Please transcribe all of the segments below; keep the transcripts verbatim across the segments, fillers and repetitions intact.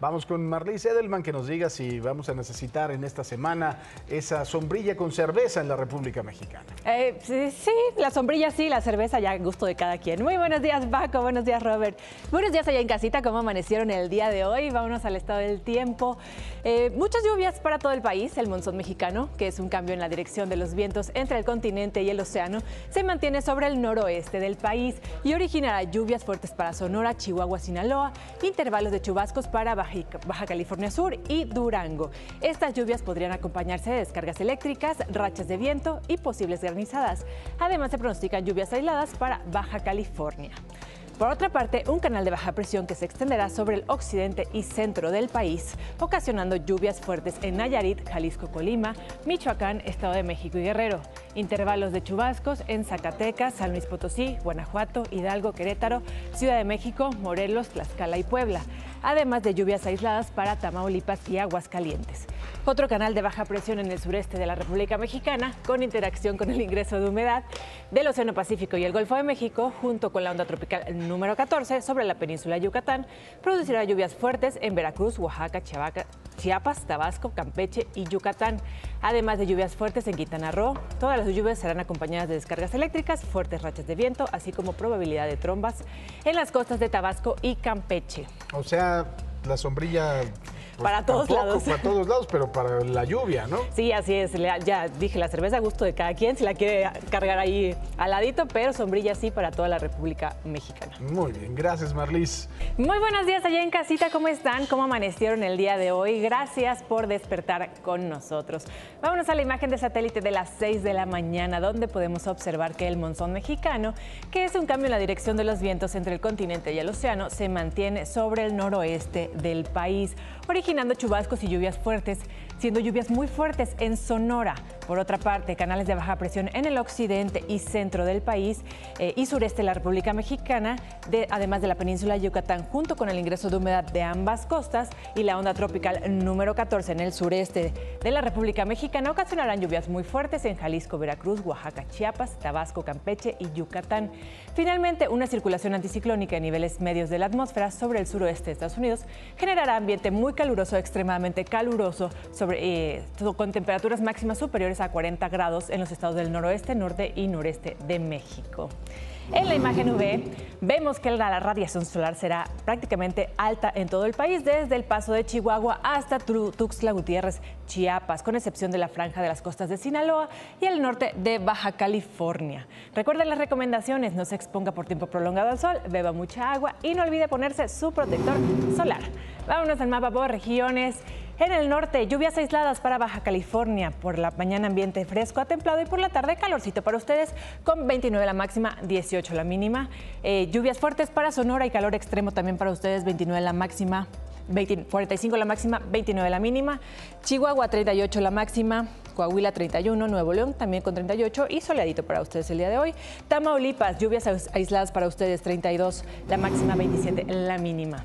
Vamos con Marlise Edelman, que nos diga si vamos a necesitar en esta semana esa sombrilla con cerveza en la República Mexicana. Eh, sí, sí, la sombrilla sí, la cerveza ya a gusto de cada quien. Muy buenos días, Paco. Buenos días, Robert. Buenos días allá en casita. ¿Cómo amanecieron el día de hoy? Vámonos al estado del tiempo. Eh, muchas lluvias para todo el país. El monzón mexicano, que es un cambio en la dirección de los vientos entre el continente y el océano, se mantiene sobre el noroeste del país y originará lluvias fuertes para Sonora, Chihuahua, Sinaloa, intervalos de chubascos para Baja Baja California Sur y Durango. Estas lluvias podrían acompañarse de descargas eléctricas, rachas de viento y posibles granizadas. Además, se pronostican lluvias aisladas para Baja California. Por otra parte, un canal de baja presión que se extenderá sobre el occidente y centro del país, ocasionando lluvias fuertes en Nayarit, Jalisco, Colima, Michoacán, Estado de México y Guerrero. Intervalos de chubascos en Zacatecas, San Luis Potosí, Guanajuato, Hidalgo, Querétaro, Ciudad de México, Morelos, Tlaxcala y Puebla. Además de lluvias aisladas para Tamaulipas y Aguascalientes. Otro canal de baja presión en el sureste de la República Mexicana, con interacción con el ingreso de humedad del Océano Pacífico y el Golfo de México, junto con la onda tropical número catorce sobre la península de Yucatán, producirá lluvias fuertes en Veracruz, Oaxaca, Chiapas, Tabasco, Campeche y Yucatán. Además de lluvias fuertes en Quintana Roo, todas las lluvias serán acompañadas de descargas eléctricas, fuertes rachas de viento, así como probabilidad de trombas en las costas de Tabasco y Campeche. O sea, la sombrilla... Pues para todos tampoco, lados. Para todos lados, pero para la lluvia, ¿no? Sí, así es. Ya dije, la cerveza a gusto de cada quien, si la quiere cargar ahí al ladito, pero sombrilla sí para toda la República Mexicana. Muy bien, gracias, Marlis. Muy buenos días allá en casita, ¿cómo están? ¿Cómo amanecieron el día de hoy? Gracias por despertar con nosotros. Vámonos a la imagen de satélite de las seis de la mañana, donde podemos observar que el monzón mexicano, que es un cambio en la dirección de los vientos entre el continente y el océano, se mantiene sobre el noroeste del país, originando chubascos y lluvias fuertes, siendo lluvias muy fuertes en Sonora. Por otra parte, canales de baja presión en el occidente y centro del país eh, y sureste de la República Mexicana, de, además de la península de Yucatán, junto con el ingreso de humedad de ambas costas y la onda tropical número catorce en el sureste de la República Mexicana, ocasionarán lluvias muy fuertes en Jalisco, Veracruz, Oaxaca, Chiapas, Tabasco, Campeche y Yucatán. Finalmente, una circulación anticiclónica en niveles medios de la atmósfera sobre el suroeste de Estados Unidos generará ambiente muy caluroso, extremadamente caluroso, sobre, eh, con temperaturas máximas superiores a cuarenta grados en los estados del noroeste, norte y noreste de México. En la imagen U V vemos que la radiación solar será prácticamente alta en todo el país, desde el Paso de Chihuahua hasta Tuxtla Gutiérrez, Chiapas, con excepción de la franja de las costas de Sinaloa y el norte de Baja California. Recuerden las recomendaciones: no se exponga por tiempo prolongado al sol, beba mucha agua y no olvide ponerse su protector solar. Vámonos al mapa por regiones. En el norte, lluvias aisladas para Baja California. Por la mañana, ambiente fresco a templado y por la tarde, calorcito para ustedes con veintinueve la máxima, dieciocho la mínima. Eh, lluvias fuertes para Sonora y calor extremo también para ustedes, veintinueve la máxima, veinte, cuarenta y cinco la máxima, veintinueve la mínima. Chihuahua, treinta y ocho la máxima. Coahuila, treinta y uno, Nuevo León también con treinta y ocho y soleadito para ustedes el día de hoy. Tamaulipas, lluvias aisladas para ustedes, treinta y dos la máxima, veintisiete la mínima.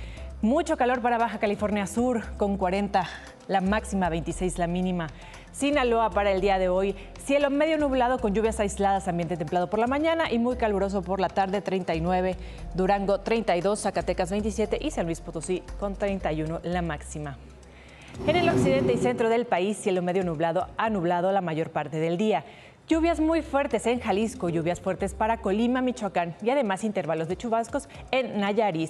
Mucho calor para Baja California Sur con cuarenta la máxima, veintiséis la mínima. Sinaloa para el día de hoy, cielo medio nublado con lluvias aisladas, ambiente templado por la mañana y muy caluroso por la tarde, treinta y nueve. Durango, treinta y dos, Zacatecas, veintisiete y San Luis Potosí con treinta y uno la máxima. En el occidente y centro del país, cielo medio nublado a nublado la mayor parte del día. Lluvias muy fuertes en Jalisco, lluvias fuertes para Colima, Michoacán y además intervalos de chubascos en Nayarit.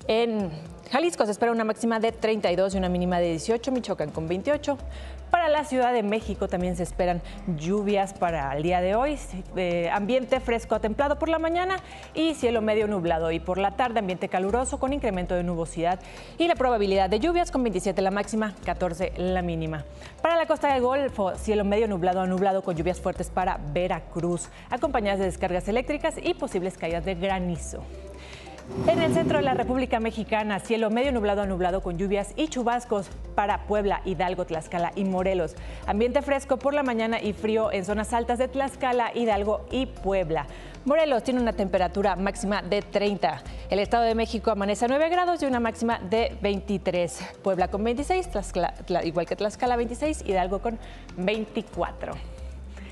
En Jalisco se espera una máxima de treinta y dos y una mínima de dieciocho, Michoacán con veintiocho. Para la Ciudad de México también se esperan lluvias para el día de hoy, eh, ambiente fresco a templado por la mañana y cielo medio nublado, y por la tarde ambiente caluroso con incremento de nubosidad y la probabilidad de lluvias con veintisiete la máxima, catorce la mínima. Para la costa del Golfo, cielo medio nublado a nublado con lluvias fuertes para Veracruz, acompañadas de descargas eléctricas y posibles caídas de granizo. En el centro de la República Mexicana, cielo medio nublado a nublado con lluvias y chubascos para Puebla, Hidalgo, Tlaxcala y Morelos. Ambiente fresco por la mañana y frío en zonas altas de Tlaxcala, Hidalgo y Puebla. Morelos tiene una temperatura máxima de treinta. El Estado de México amanece a nueve grados y una máxima de veintitrés. Puebla con veintiséis, Tlaxcala, igual que Tlaxcala veintiséis, Hidalgo con veinticuatro.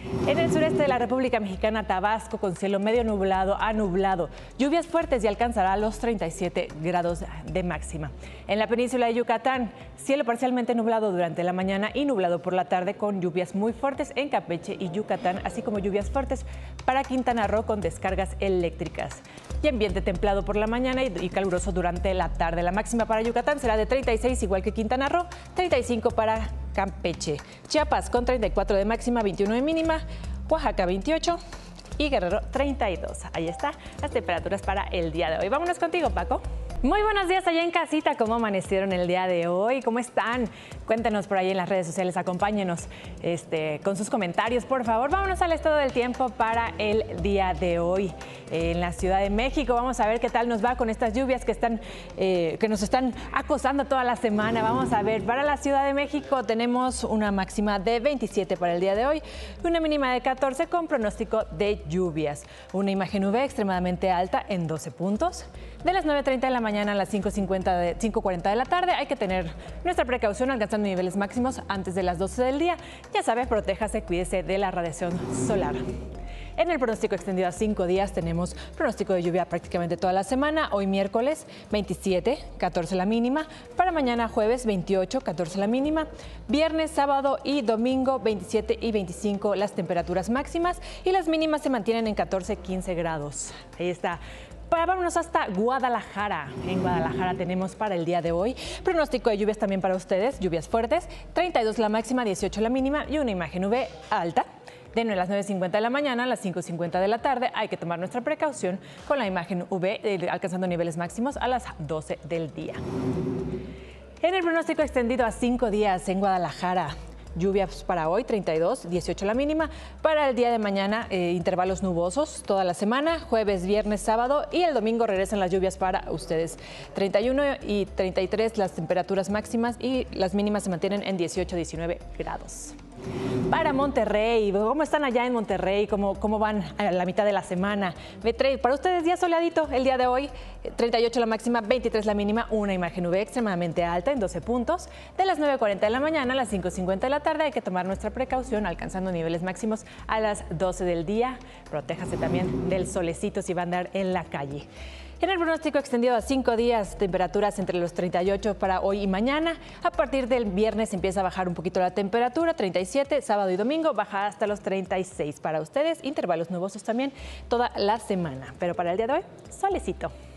En el sureste de la República Mexicana, Tabasco, con cielo medio nublado a nublado. Lluvias fuertes y alcanzará los treinta y siete grados de máxima. En la península de Yucatán, cielo parcialmente nublado durante la mañana y nublado por la tarde, con lluvias muy fuertes en Campeche y Yucatán, así como lluvias fuertes para Quintana Roo con descargas eléctricas. Y ambiente templado por la mañana y caluroso durante la tarde. La máxima para Yucatán será de treinta y seis, igual que Quintana Roo, treinta y cinco para Campeche. Chiapas con treinta y cuatro de máxima, veintiuno de mínima. Oaxaca veintiocho y Guerrero treinta y dos. Ahí está las temperaturas para el día de hoy. Vámonos contigo, Paco. Muy buenos días allá en casita. ¿Cómo amanecieron el día de hoy? ¿Cómo están? Cuéntenos por ahí en las redes sociales. Acompáñenos este, con sus comentarios, por favor. Vámonos al estado del tiempo para el día de hoy. En la Ciudad de México vamos a ver qué tal nos va con estas lluvias que, están, eh, que nos están acosando toda la semana. Vamos a ver, para la Ciudad de México tenemos una máxima de veintisiete para el día de hoy, una mínima de catorce con pronóstico de lluvias. Una imagen U V extremadamente alta en doce puntos. De las nueve treinta de la mañana a las cinco cuarenta de la tarde hay que tener nuestra precaución alcanzando niveles máximos antes de las doce del día. Ya sabe, protéjase, cuídese de la radiación solar. En el pronóstico extendido a cinco días tenemos pronóstico de lluvia prácticamente toda la semana. Hoy miércoles veintisiete, catorce la mínima. Para mañana jueves veintiocho, catorce la mínima. Viernes, sábado y domingo veintisiete y veinticinco las temperaturas máximas. Y las mínimas se mantienen en catorce, quince grados. Ahí está. Vámonos hasta Guadalajara. En Guadalajara tenemos para el día de hoy pronóstico de lluvias también para ustedes, lluvias fuertes, treinta y dos la máxima, dieciocho la mínima y una imagen U V alta. De las nueve cincuenta de la mañana a las cinco cincuenta de la tarde hay que tomar nuestra precaución con la imagen U V eh, alcanzando niveles máximos a las doce del día. En el pronóstico extendido a cinco días en Guadalajara, lluvias para hoy, treinta y dos, dieciocho la mínima. Para el día de mañana, eh, intervalos nubosos toda la semana, jueves, viernes, sábado y el domingo regresan las lluvias para ustedes. treinta y uno y treinta y tres las temperaturas máximas y las mínimas se mantienen en dieciocho, diecinueve grados. Para Monterrey, ¿cómo están allá en Monterrey? ¿Cómo, cómo van a la mitad de la semana? Para ustedes, día soleadito el día de hoy, treinta y ocho la máxima, veintitrés la mínima, una imagen U V extremadamente alta en doce puntos. De las nueve cuarenta de la mañana a las cinco cincuenta de la tarde hay que tomar nuestra precaución alcanzando niveles máximos a las doce del día. Protéjase también del solecito si va a andar en la calle. En el pronóstico extendido a cinco días, temperaturas entre los treinta y ocho para hoy y mañana. A partir del viernes empieza a bajar un poquito la temperatura, treinta y siete, sábado y domingo baja hasta los treinta y seis para ustedes. Intervalos nubosos también toda la semana. Pero para el día de hoy, solecito.